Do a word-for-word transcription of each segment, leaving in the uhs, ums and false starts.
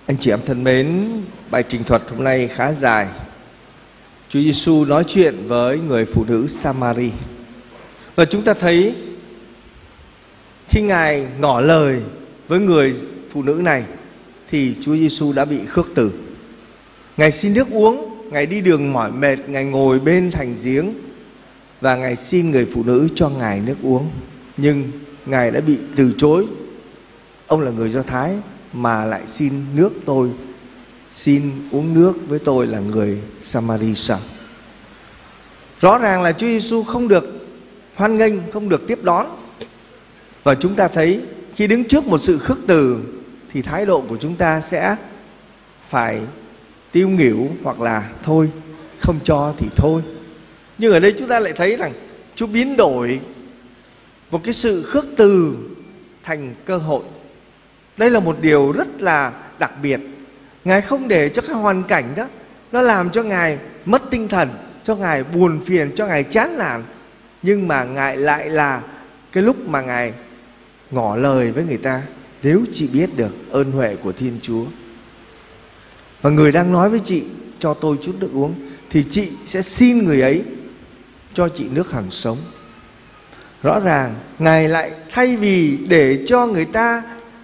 Anh chị em thân mến, bài trình thuật hôm nay khá dài. Chúa Giêsu nói chuyện với người phụ nữ Samari. Và chúng ta thấy khi Ngài ngỏ lời với người phụ nữ này thì Chúa Giêsu đã bị khước từ. Ngài xin nước uống, Ngài đi đường mỏi mệt, Ngài ngồi bên thành giếng và Ngài xin người phụ nữ cho Ngài nước uống. Nhưng Ngài đã bị từ chối. Ông là người Do Thái mà lại xin nước tôi, xin uống nước với tôi là người Samari sao? Rõ ràng là Chúa Giêsu không được hoan nghênh, không được tiếp đón. Và chúng ta thấy khi đứng trước một sự khước từ thì thái độ của chúng ta sẽ phải tiêu nghỉu hoặc là thôi, không cho thì thôi. Nhưng ở đây chúng ta lại thấy rằng Chúa biến đổi một cái sự khước từ thành cơ hội. Đây là một điều rất là đặc biệt. Ngài không để cho cái hoàn cảnh đó nó làm cho Ngài mất tinh thần, cho Ngài buồn phiền, cho Ngài chán nản. Nhưng mà Ngài lại là cái lúc mà Ngài ngỏ lời với người ta: nếu chị biết được ơn huệ của Thiên Chúa và người đang nói với chị cho tôi chút nước uống, thì chị sẽ xin người ấy cho chị nước hằng sống. Rõ ràng Ngài lại thay vì để cho người ta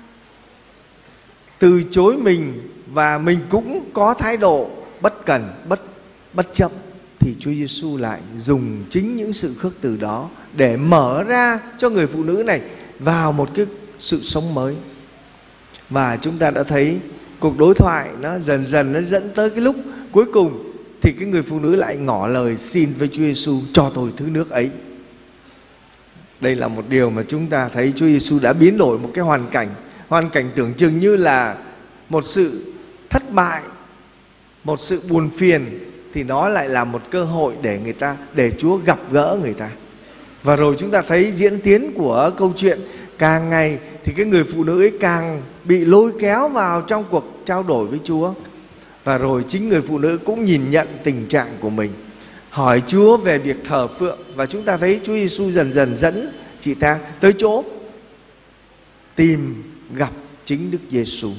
từ chối mình và mình cũng có thái độ bất cần, bất bất chấp, thì Chúa Giêsu lại dùng chính những sự khước từ đó để mở ra cho người phụ nữ này vào một cái sự sống mới. Và chúng ta đã thấy cuộc đối thoại nó dần dần nó dẫn tới cái lúc cuối cùng thì cái người phụ nữ lại ngỏ lời xin với Chúa Giêsu: cho tôi thứ nước ấy. Đây là một điều mà chúng ta thấy Chúa Giêsu đã biến đổi một cái hoàn cảnh. Hoàn cảnh tưởng chừng như là một sự thất bại, một sự buồn phiền, thì nó lại là một cơ hội để người ta, để Chúa gặp gỡ người ta. Và rồi chúng ta thấy diễn tiến của câu chuyện, càng ngày thì cái người phụ nữ ấy càng bị lôi kéo vào trong cuộc trao đổi với Chúa. Và rồi chính người phụ nữ cũng nhìn nhận tình trạng của mình, hỏi Chúa về việc thờ phượng. Và chúng ta thấy Chúa Giêsu dần dần dẫn chị ta tới chỗ tìm gặp chính Đức Giêsu.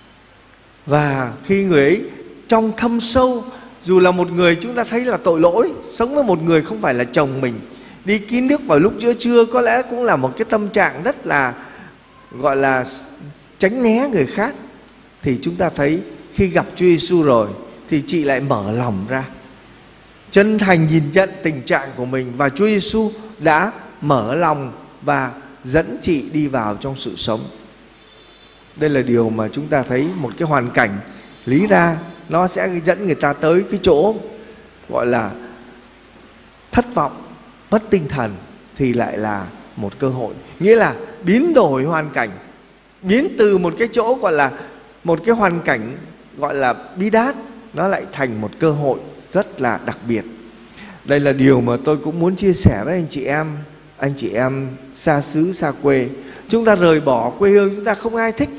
Và khi người ấy trong thâm sâu, dù là một người chúng ta thấy là tội lỗi, sống với một người không phải là chồng mình, đi kín nước vào lúc giữa trưa có lẽ cũng là một cái tâm trạng rất là gọi là tránh né người khác. Thì chúng ta thấy khi gặp Chúa Giêsu rồi thì chị lại mở lòng ra, chân thành nhìn nhận tình trạng của mình. Và Chúa Giêsu đã mở lòng và dẫn chị đi vào trong sự sống. Đây là điều mà chúng ta thấy một cái hoàn cảnh lý ra nó sẽ dẫn người ta tới cái chỗ gọi là thất vọng, mất tinh thần, thì lại là một cơ hội. Nghĩa là biến đổi hoàn cảnh, biến từ một cái chỗ gọi là một cái hoàn cảnh gọi là bi đát, nó lại thành một cơ hội rất là đặc biệt. Đây là điều mà tôi cũng muốn chia sẻ với anh chị em. Anh chị em xa xứ xa quê, chúng ta rời bỏ quê hương, chúng ta không ai thích.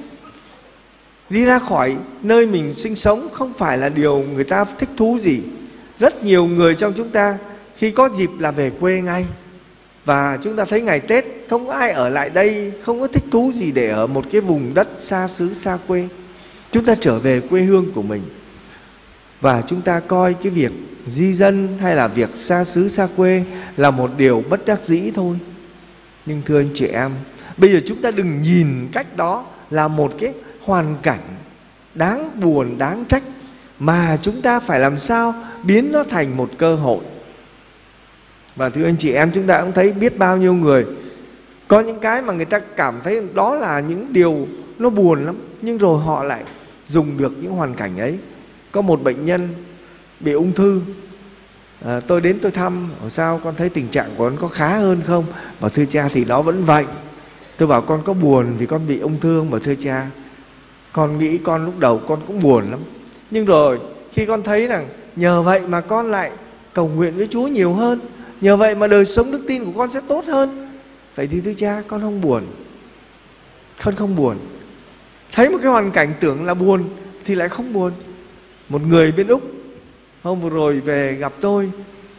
Đi ra khỏi nơi mình sinh sống không phải là điều người ta thích thú gì. Rất nhiều người trong chúng ta khi có dịp là về quê ngay. Và chúng ta thấy ngày Tết không ai ở lại đây, không có thích thú gì để ở một cái vùng đất xa xứ xa quê. Chúng ta trở về quê hương của mình. Và chúng ta coi cái việc di dân hay là việc xa xứ xa quê là một điều bất đắc dĩ thôi. Nhưng thưa anh chị em, bây giờ chúng ta đừng nhìn cách đó là một cái hoàn cảnh đáng buồn, đáng trách, mà chúng ta phải làm sao biến nó thành một cơ hội. Và thưa anh chị em, chúng ta cũng thấy biết bao nhiêu người có những cái mà người ta cảm thấy đó là những điều nó buồn lắm, nhưng rồi họ lại dùng được những hoàn cảnh ấy. Có một bệnh nhân bị ung thư, à, tôi đến tôi thăm: sao con thấy tình trạng của con có khá hơn không? Bảo thưa cha thì nó vẫn vậy. Tôi bảo con có buồn vì con bị ung thư không? Bảo thưa cha, con nghĩ con lúc đầu con cũng buồn lắm, nhưng rồi khi con thấy rằng nhờ vậy mà con lại cầu nguyện với Chúa nhiều hơn, nhờ vậy mà đời sống đức tin của con sẽ tốt hơn. Vậy thì thưa cha, con không buồn. Con không buồn. Thấy một cái hoàn cảnh tưởng là buồn thì lại không buồn. Một người bên Úc hôm vừa rồi về gặp tôi,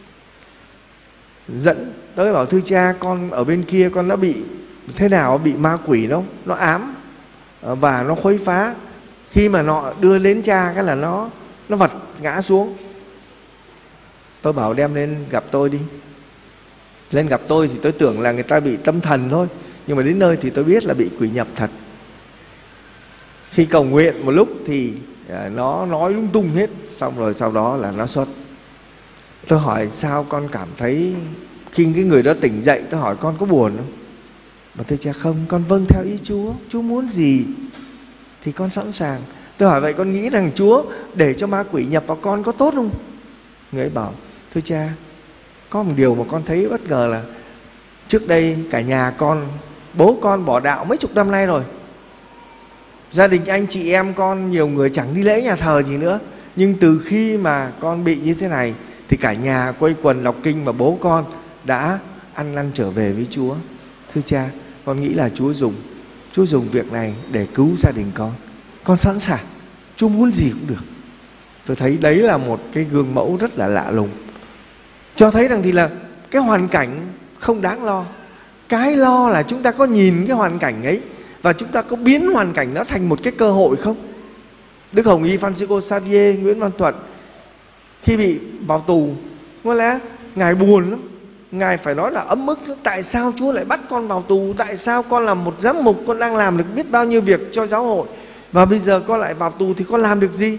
dẫn tới bảo: thưa cha, con ở bên kia con đã bị thế nào, bị ma quỷ nó nó ám và nó khuấy phá. Khi mà nó đưa đến cha cái là nó nó vật ngã xuống. Tôi bảo đem lên gặp tôi đi. Lên gặp tôi thì tôi tưởng là người ta bị tâm thần thôi, nhưng mà đến nơi thì tôi biết là bị quỷ nhập thật. Khi cầu nguyện một lúc thì nó nói lung tung hết. Xong rồi sau đó là nó xuất. Tôi hỏi sao con cảm thấy khi cái người đó tỉnh dậy, tôi hỏi con có buồn không? Mà thưa cha không, con vâng theo ý Chúa. Chúa muốn gì thì con sẵn sàng. Tôi hỏi vậy con nghĩ rằng Chúa để cho ma quỷ nhập vào con có tốt không? Người ấy bảo thưa cha, có một điều mà con thấy bất ngờ là trước đây cả nhà con, bố con bỏ đạo mấy chục năm nay rồi. Gia đình anh chị em con nhiều người chẳng đi lễ nhà thờ gì nữa. Nhưng từ khi mà con bị như thế này thì cả nhà quây quần đọc kinh và bố con đã ăn năn trở về với Chúa. Thưa cha, con nghĩ là Chúa dùng Chúa dùng việc này để cứu gia đình con. Con sẵn sàng, Chúa muốn gì cũng được. Tôi thấy đấy là một cái gương mẫu rất là lạ lùng, cho thấy rằng thì là cái hoàn cảnh không đáng lo. Cái lo là chúng ta có nhìn cái hoàn cảnh ấy và chúng ta có biến hoàn cảnh đó thành một cái cơ hội không? Đức Hồng Y Francisco Xavier Nguyễn Văn Thuận khi bị vào tù, có lẽ Ngài buồn lắm. Ngài phải nói là ấm ức. Tại sao Chúa lại bắt con vào tù? Tại sao con là một giám mục, con đang làm được biết bao nhiêu việc cho giáo hội, và bây giờ con lại vào tù thì con làm được gì?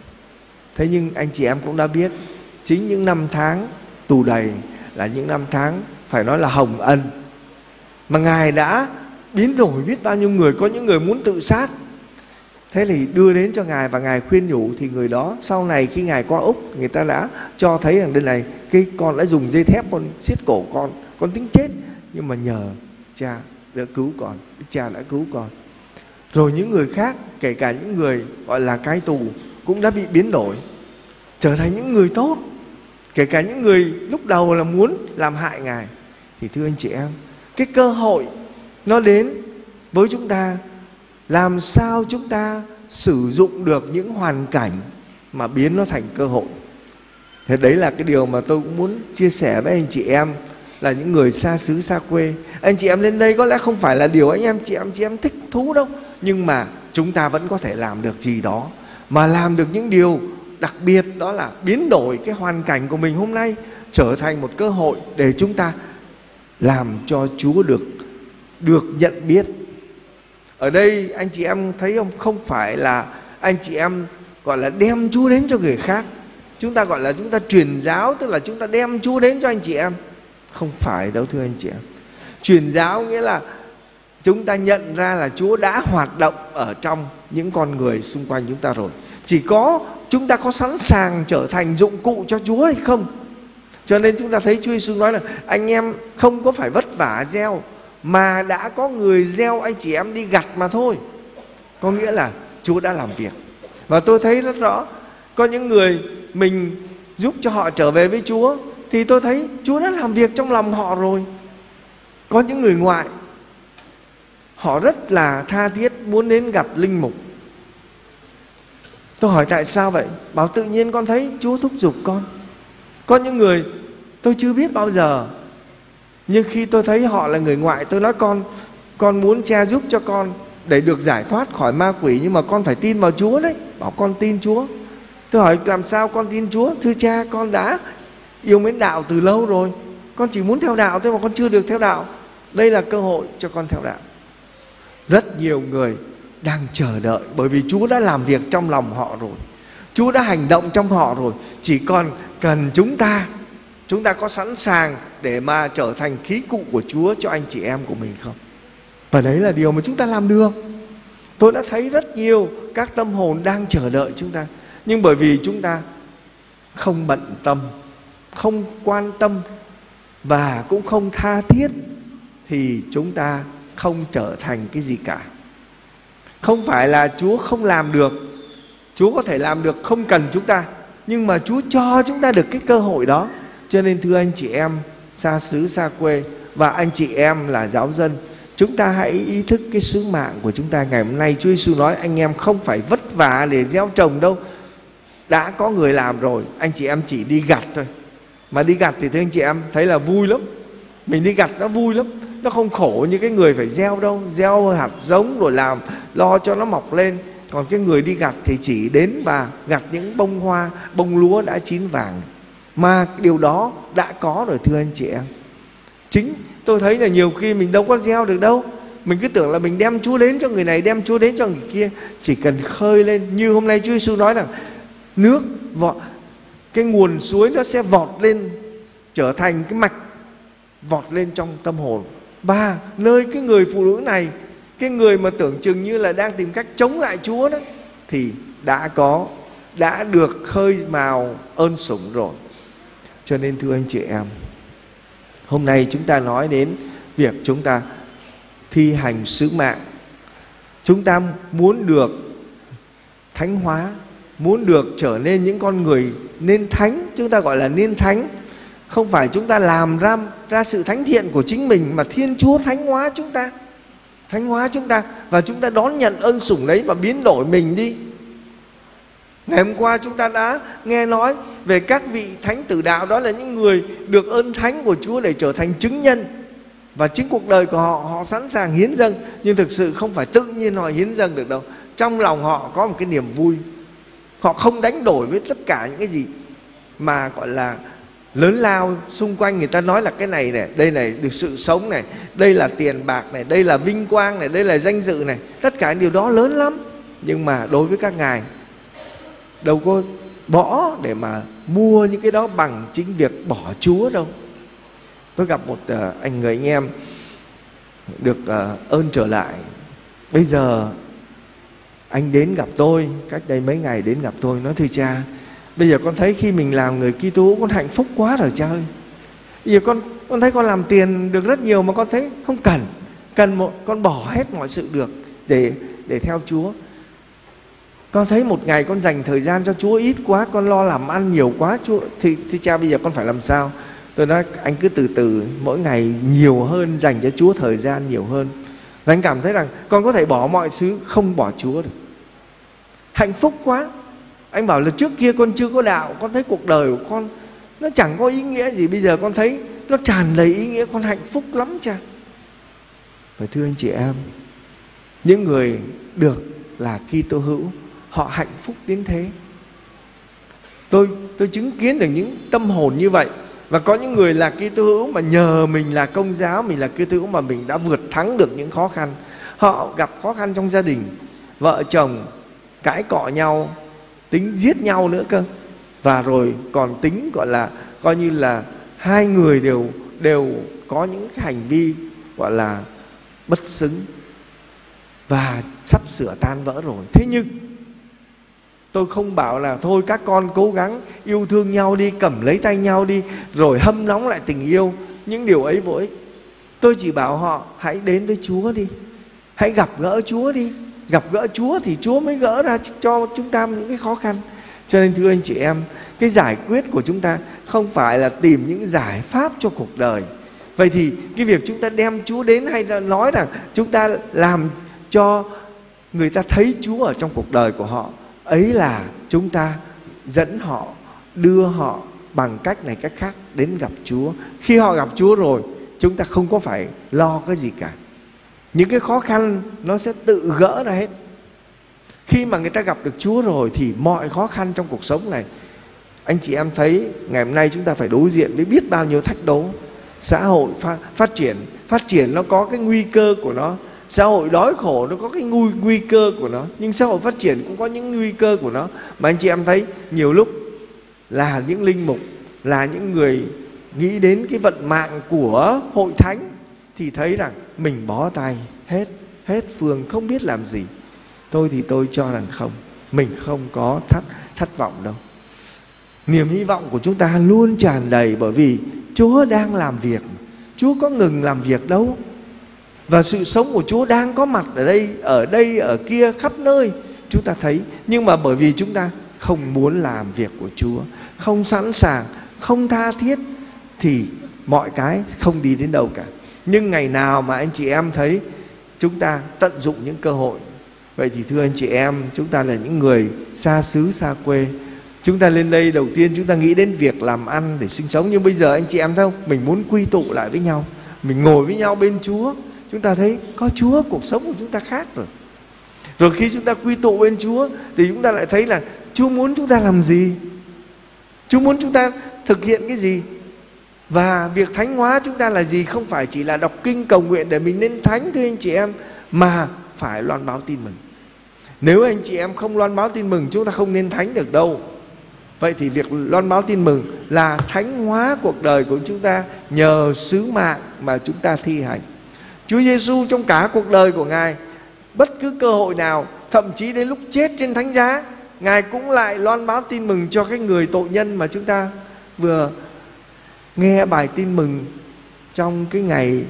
Thế nhưng anh chị em cũng đã biết, chính những năm tháng tù đầy là những năm tháng phải nói là hồng ân, mà Ngài đã biến đổi biết bao nhiêu người. Có những người muốn tự sát, thế thì đưa đến cho Ngài và Ngài khuyên nhủ, thì người đó sau này khi Ngài qua Úc, người ta đã cho thấy rằng đây này, cái con đã dùng dây thép con siết cổ con, con tính chết, nhưng mà nhờ cha đã cứu con, cha đã cứu con. Rồi những người khác, kể cả những người gọi là cai tù, cũng đã bị biến đổi, trở thành những người tốt. Kể cả những người lúc đầu là muốn làm hại Ngài. Thì thưa anh chị em, cái cơ hội nó đến với chúng ta, làm sao chúng ta sử dụng được những hoàn cảnh mà biến nó thành cơ hội. Thế đấy là cái điều mà tôi cũng muốn chia sẻ với anh chị em, là những người xa xứ xa quê. Anh chị em lên đây có lẽ không phải là điều anh em chị em chị em thích thú đâu, nhưng mà chúng ta vẫn có thể làm được gì đó, mà làm được những điều đặc biệt, đó là biến đổi cái hoàn cảnh của mình hôm nay trở thành một cơ hội để chúng ta làm cho Chúa được được nhận biết. Ở đây anh chị em thấy không, không phải là anh chị em gọi là đem Chúa đến cho người khác. Chúng ta gọi là chúng ta truyền giáo, tức là chúng ta đem Chúa đến cho anh chị em. Không phải đâu thưa anh chị em. Truyền giáo nghĩa là chúng ta nhận ra là Chúa đã hoạt động ở trong những con người xung quanh chúng ta rồi. Chỉ có chúng ta có sẵn sàng trở thành dụng cụ cho Chúa hay không. Cho nên chúng ta thấy Chúa Giêsu nói là anh em không có phải vất vả gieo, mà đã có người gieo, anh chị em đi gặt mà thôi. Có nghĩa là Chúa đã làm việc. Và tôi thấy rất rõ, có những người mình giúp cho họ trở về với Chúa, thì tôi thấy Chúa đã làm việc trong lòng họ rồi. Có những người ngoại, họ rất là tha thiết muốn đến gặp linh mục. Tôi hỏi tại sao vậy? Bảo tự nhiên con thấy Chúa thúc giục con. Có những người tôi chưa biết bao giờ, nhưng khi tôi thấy họ là người ngoại, tôi nói con Con muốn cha giúp cho con để được giải thoát khỏi ma quỷ, nhưng mà con phải tin vào Chúa đấy. Bảo con tin Chúa. Tôi hỏi làm sao con tin Chúa? Thưa cha, con đã yêu mến đạo từ lâu rồi, con chỉ muốn theo đạo thôi mà con chưa được theo đạo. Đây là cơ hội cho con theo đạo. Rất nhiều người đang chờ đợi, bởi vì Chúa đã làm việc trong lòng họ rồi, Chúa đã hành động trong họ rồi. Chỉ còn cần chúng ta Chúng ta có sẵn sàng để mà trở thành khí cụ của Chúa cho anh chị em của mình không? Và đấy là điều mà chúng ta làm được. Tôi đã thấy rất nhiều các tâm hồn đang chờ đợi chúng ta, nhưng bởi vì chúng ta không bận tâm, không quan tâm và cũng không tha thiết, thì chúng ta không trở thành cái gì cả. Không phải là Chúa không làm được, Chúa có thể làm được không cần chúng ta, nhưng mà Chúa cho chúng ta được cái cơ hội đó. Cho nên thưa anh chị em xa xứ xa quê và anh chị em là giáo dân, chúng ta hãy ý thức cái sứ mạng của chúng ta ngày hôm nay. Chúa Giêsu nói anh em không phải vất vả để gieo trồng đâu, đã có người làm rồi, anh chị em chỉ đi gặt thôi. Mà đi gặt thì thưa anh chị em thấy là vui lắm. Mình đi gặt nó vui lắm, nó không khổ như cái người phải gieo đâu. Gieo hạt giống rồi làm lo cho nó mọc lên, Còn cái người đi gặt thì chỉ đến và gặt những bông hoa, bông lúa đã chín vàng. Mà điều đó đã có rồi thưa anh chị em. Chính tôi thấy là nhiều khi mình đâu có gieo được đâu. Mình cứ tưởng là mình đem Chúa đến cho người này, đem Chúa đến cho người kia. Chỉ cần khơi lên, như hôm nay Chúa Giêsu nói rằng nước vọt, cái nguồn suối nó sẽ vọt lên, trở thành cái mạch vọt lên trong tâm hồn. Và nơi cái người phụ nữ này, cái người mà tưởng chừng như là đang tìm cách chống lại Chúa đó, thì đã có, đã được khơi mào ơn sủng rồi. Cho nên thưa anh chị em, hôm nay chúng ta nói đến việc chúng ta thi hành sứ mạng. Chúng ta muốn được thánh hóa, muốn được trở nên những con người nên thánh, chúng ta gọi là nên thánh. Không phải chúng ta làm ra, ra sự thánh thiện của chính mình, mà Thiên Chúa thánh hóa chúng ta. Thánh hóa chúng ta, và chúng ta đón nhận ơn sủng đấy và biến đổi mình đi. Ngày hôm qua chúng ta đã nghe nói về các vị thánh tử đạo, đó là những người được ơn thánh của Chúa để trở thành chứng nhân. Và chính cuộc đời của họ, họ sẵn sàng hiến dâng. Nhưng thực sự không phải tự nhiên họ hiến dâng được đâu. Trong lòng họ có một cái niềm vui. Họ không đánh đổi với tất cả những cái gì mà gọi là lớn lao xung quanh. Người ta nói là cái này này, đây này được sự sống này, đây là tiền bạc này, đây là vinh quang này, đây là danh dự này. Tất cả điều đó lớn lắm. Nhưng mà đối với các ngài, đâu có bỏ để mà mua những cái đó bằng chính việc bỏ Chúa đâu. Tôi gặp một uh, anh người anh em được uh, ơn trở lại. Bây giờ anh đến gặp tôi, cách đây mấy ngày đến gặp tôi, nói thưa cha, bây giờ con thấy khi mình làm người Kitô hữu con hạnh phúc quá rồi cha ơi. Bây giờ con con thấy con làm tiền được rất nhiều mà con thấy không cần, cần một con bỏ hết mọi sự được để để theo Chúa. Con thấy một ngày con dành thời gian cho Chúa ít quá, con lo làm ăn nhiều quá Chúa, thì, thì cha bây giờ con phải làm sao? Tôi nói anh cứ từ từ, mỗi ngày nhiều hơn, dành cho Chúa thời gian nhiều hơn. Và anh cảm thấy rằng con có thể bỏ mọi thứ, không bỏ Chúa được. Hạnh phúc quá. Anh bảo là trước kia con chưa có đạo, con thấy cuộc đời của con nó chẳng có ý nghĩa gì. Bây giờ con thấy nó tràn đầy ý nghĩa, con hạnh phúc lắm cha. Và thưa anh chị em, những người được là Kitô hữu, họ hạnh phúc đến thế. Tôi tôi chứng kiến được những tâm hồn như vậy. Và có những người là Kitô hữu mà nhờ mình là Công giáo, mình là Kitô hữu mà mình đã vượt thắng được những khó khăn. Họ gặp khó khăn trong gia đình, vợ chồng cãi cọ nhau, tính giết nhau nữa cơ. Và rồi còn tính gọi là coi như là hai người đều đều có những cái hành vi gọi là bất xứng và sắp sửa tan vỡ rồi. Thế nhưng tôi không bảo là thôi các con cố gắng yêu thương nhau đi, cầm lấy tay nhau đi, rồi hâm nóng lại tình yêu. Những điều ấy vô ích. Tôi chỉ bảo họ hãy đến với Chúa đi, hãy gặp gỡ Chúa đi. Gặp gỡ Chúa thì Chúa mới gỡ ra cho chúng ta những cái khó khăn. Cho nên thưa anh chị em, cái giải quyết của chúng ta không phải là tìm những giải pháp cho cuộc đời. Vậy thì cái việc chúng ta đem Chúa đến, hay là nói rằng chúng ta làm cho người ta thấy Chúa ở trong cuộc đời của họ, ấy là chúng ta dẫn họ, đưa họ bằng cách này cách khác đến gặp Chúa. Khi họ gặp Chúa rồi, chúng ta không có phải lo cái gì cả. Những cái khó khăn nó sẽ tự gỡ ra hết. Khi mà người ta gặp được Chúa rồi thì mọi khó khăn trong cuộc sống này, anh chị em thấy ngày hôm nay chúng ta phải đối diện với biết bao nhiêu thách đố. Xã hội phát, phát triển Phát triển nó có cái nguy cơ của nó. Xã hội đói khổ nó có cái nguy, nguy cơ của nó. Nhưng xã hội phát triển cũng có những nguy cơ của nó. Mà anh chị em thấy nhiều lúc là những linh mục, là những người nghĩ đến cái vận mạng của hội thánh, thì thấy rằng mình bó tay hết, hết phương không biết làm gì. Tôi thì tôi cho rằng không, mình không có thất, thất vọng đâu. Niềm hy vọng của chúng ta luôn tràn đầy, bởi vì Chúa đang làm việc. Chúa có ngừng làm việc đâu. Và sự sống của Chúa đang có mặt ở đây, ở đây, ở kia, khắp nơi chúng ta thấy. Nhưng mà bởi vì chúng ta không muốn làm việc của Chúa, không sẵn sàng, không tha thiết, thì mọi cái không đi đến đâu cả. Nhưng ngày nào mà anh chị em thấy chúng ta tận dụng những cơ hội, vậy thì thưa anh chị em, chúng ta là những người xa xứ xa quê. Chúng ta lên đây đầu tiên chúng ta nghĩ đến việc làm ăn để sinh sống. Nhưng bây giờ anh chị em thấy không, mình muốn quy tụ lại với nhau, mình ngồi với nhau bên Chúa. Chúng ta thấy có Chúa, cuộc sống của chúng ta khác rồi. Rồi khi chúng ta quy tụ bên Chúa thì chúng ta lại thấy là Chúa muốn chúng ta làm gì, Chúa muốn chúng ta thực hiện cái gì. Và việc thánh hóa chúng ta là gì? Không phải chỉ là đọc kinh cầu nguyện để mình nên thánh thưa anh chị em, mà phải loan báo tin mừng. Nếu anh chị em không loan báo tin mừng, chúng ta không nên thánh được đâu. Vậy thì việc loan báo tin mừng là thánh hóa cuộc đời của chúng ta nhờ sứ mạng mà chúng ta thi hành. Chúa Giêsu trong cả cuộc đời của Ngài, bất cứ cơ hội nào, thậm chí đến lúc chết trên thánh giá, Ngài cũng lại loan báo tin mừng cho cái người tội nhân mà chúng ta vừa nghe bài tin mừng trong cái ngày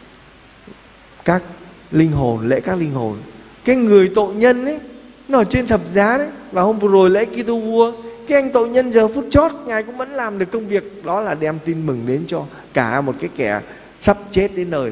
các linh hồn, lễ các linh hồn. Cái người tội nhân ấy, nó ở trên thập giá đấy. Và hôm vừa rồi lễ Kitô vua, cái anh tội nhân giờ phút chót, Ngài cũng vẫn làm được công việc đó là đem tin mừng đến cho cả một cái kẻ sắp chết đến nơi.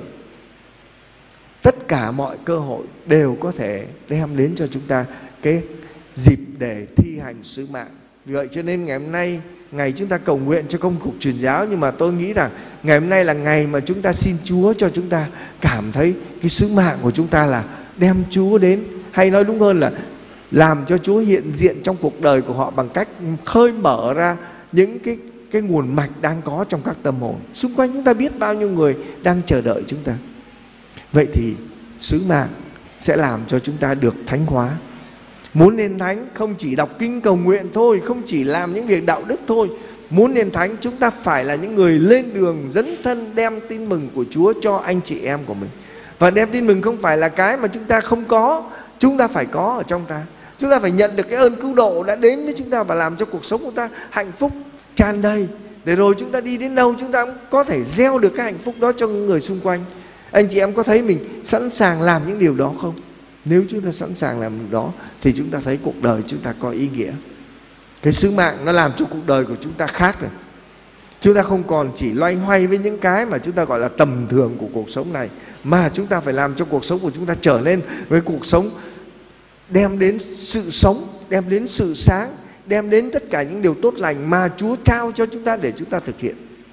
Tất cả mọi cơ hội đều có thể đem đến cho chúng ta cái dịp để thi hành sứ mạng. Vì vậy cho nên ngày hôm nay, ngày chúng ta cầu nguyện cho công cuộc truyền giáo, nhưng mà tôi nghĩ rằng ngày hôm nay là ngày mà chúng ta xin Chúa cho chúng ta cảm thấy cái sứ mạng của chúng ta là đem Chúa đến, hay nói đúng hơn là làm cho Chúa hiện diện trong cuộc đời của họ bằng cách khơi mở ra những cái, cái nguồn mạch đang có trong các tâm hồn. Xung quanh chúng ta biết bao nhiêu người đang chờ đợi chúng ta. Vậy thì sứ mạng sẽ làm cho chúng ta được thánh hóa. Muốn nên thánh không chỉ đọc kinh cầu nguyện thôi, không chỉ làm những việc đạo đức thôi. Muốn nên thánh chúng ta phải là những người lên đường dấn thân đem tin mừng của Chúa cho anh chị em của mình. Và đem tin mừng không phải là cái mà chúng ta không có, chúng ta phải có ở trong ta. Chúng ta phải nhận được cái ơn cứu độ đã đến với chúng ta và làm cho cuộc sống của ta hạnh phúc tràn đầy, để rồi chúng ta đi đến đâu chúng ta cũng có thể gieo được cái hạnh phúc đó cho người xung quanh. Anh chị em có thấy mình sẵn sàng làm những điều đó không? Nếu chúng ta sẵn sàng làm điều đó thì chúng ta thấy cuộc đời chúng ta có ý nghĩa. Cái sứ mạng nó làm cho cuộc đời của chúng ta khác rồi. Chúng ta không còn chỉ loay hoay với những cái mà chúng ta gọi là tầm thường của cuộc sống này, mà chúng ta phải làm cho cuộc sống của chúng ta trở nên với cuộc sống đem đến sự sống, đem đến sự sáng, đem đến tất cả những điều tốt lành mà Chúa trao cho chúng ta để chúng ta thực hiện.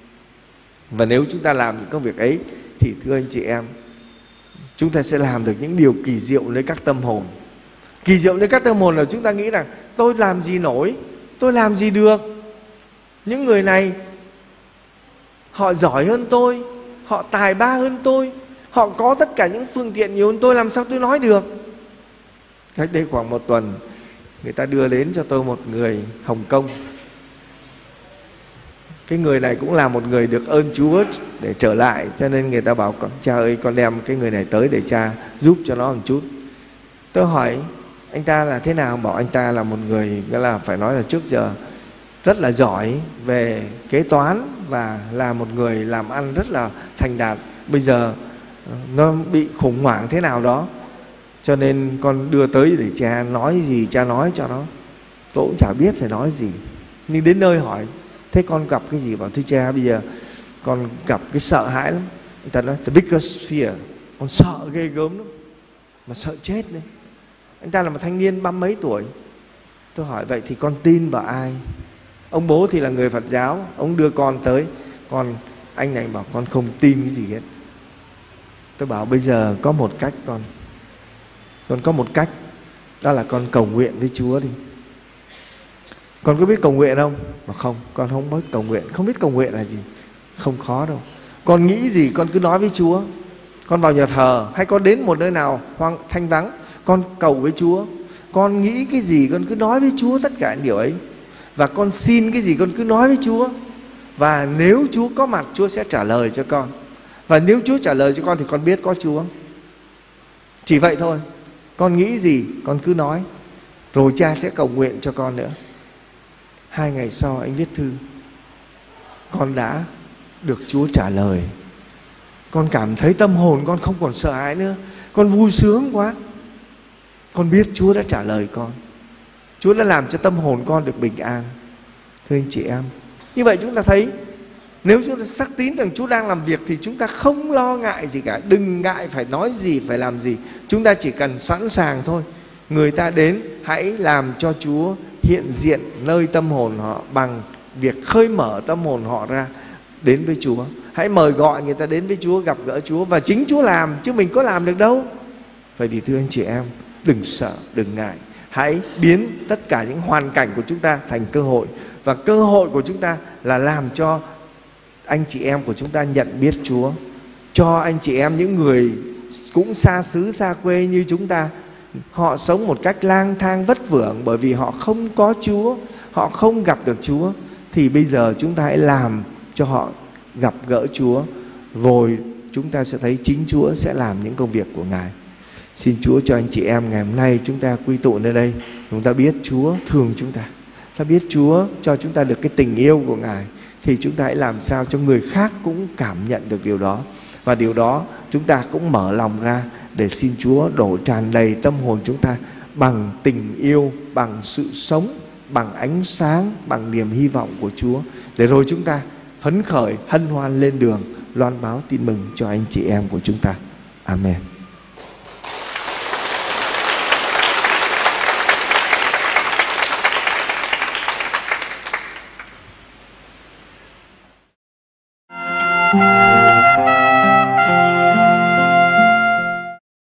Và nếu chúng ta làm những công việc ấy thì thưa anh chị em, chúng ta sẽ làm được những điều kỳ diệu lấy các tâm hồn. Kỳ diệu lấy các tâm hồn là chúng ta nghĩ rằng tôi làm gì nổi, tôi làm gì được. Những người này họ giỏi hơn tôi, họ tài ba hơn tôi, họ có tất cả những phương tiện nhiều hơn tôi, làm sao tôi nói được. Cách đây khoảng một tuần, người ta đưa đến cho tôi một người Hồng Kông. Cái người này cũng là một người được ơn Chúa để trở lại, cho nên người ta bảo cha ơi, con đem cái người này tới để cha giúp cho nó một chút. Tôi hỏi anh ta là thế nào, bảo anh ta là một người nghĩa là phải nói là trước giờ rất là giỏi về kế toán và là một người làm ăn rất là thành đạt. Bây giờ nó bị khủng hoảng thế nào đó, cho nên con đưa tới để cha nói gì cha nói cho nó. Tôi cũng chả biết phải nói gì, nhưng đến nơi hỏi thế con gặp cái gì, bảo thưa cha bây giờ con gặp cái sợ hãi lắm. Người ta nói the biggest fear, con sợ ghê gớm lắm, mà sợ chết đấy. Anh ta là một thanh niên ba mấy tuổi. Tôi hỏi vậy thì con tin vào ai? Ông bố thì là người Phật giáo, ông đưa con tới. Con anh này bảo con không tin cái gì hết. Tôi bảo bây giờ có một cách con Con có một cách, đó là con cầu nguyện với Chúa đi. Con có biết cầu nguyện không? Mà không, con không biết cầu nguyện. Không biết cầu nguyện là gì? Không khó đâu. Con nghĩ gì con cứ nói với Chúa. Con vào nhà thờ hay con đến một nơi nào hoang thanh vắng, con cầu với Chúa. Con nghĩ cái gì con cứ nói với Chúa tất cả những điều ấy. Và con xin cái gì con cứ nói với Chúa. Và nếu Chúa có mặt, Chúa sẽ trả lời cho con. Và nếu Chúa trả lời cho con thì con biết có Chúa. Chỉ vậy thôi. Con nghĩ gì con cứ nói, rồi cha sẽ cầu nguyện cho con nữa. Hai ngày sau anh viết thư, con đã được Chúa trả lời. Con cảm thấy tâm hồn con không còn sợ hãi nữa. Con vui sướng quá. Con biết Chúa đã trả lời con. Chúa đã làm cho tâm hồn con được bình an. Thưa anh chị em, như vậy chúng ta thấy, nếu chúng ta xác tín rằng Chúa đang làm việc thì chúng ta không lo ngại gì cả. Đừng ngại phải nói gì, phải làm gì. Chúng ta chỉ cần sẵn sàng thôi. Người ta đến, hãy làm cho Chúa hiện diện nơi tâm hồn họ bằng việc khơi mở tâm hồn họ ra đến với Chúa. Hãy mời gọi người ta đến với Chúa, gặp gỡ Chúa, và chính Chúa làm chứ mình có làm được đâu. Vậy thì thưa anh chị em, Đừng sợ, đừng ngại. Hãy biến tất cả những hoàn cảnh của chúng ta thành cơ hội. Và cơ hội của chúng ta là làm cho anh chị em của chúng ta nhận biết Chúa. Cho anh chị em, những người cũng xa xứ xa quê như chúng ta, họ sống một cách lang thang vất vưởng bởi vì họ không có Chúa, họ không gặp được Chúa. Thì bây giờ chúng ta hãy làm cho họ gặp gỡ Chúa, rồi chúng ta sẽ thấy chính Chúa sẽ làm những công việc của Ngài. Xin Chúa cho anh chị em ngày hôm nay chúng ta quy tụ nơi đây, chúng ta biết Chúa thương chúng ta, ta biết Chúa cho chúng ta được cái tình yêu của Ngài, thì chúng ta hãy làm sao cho người khác cũng cảm nhận được điều đó. Và điều đó chúng ta cũng mở lòng ra để xin Chúa đổ tràn đầy tâm hồn chúng ta bằng tình yêu, bằng sự sống, bằng ánh sáng, bằng niềm hy vọng của Chúa, để rồi chúng ta phấn khởi hân hoan lên đường loan báo tin mừng cho anh chị em của chúng ta. Amen. Thank you.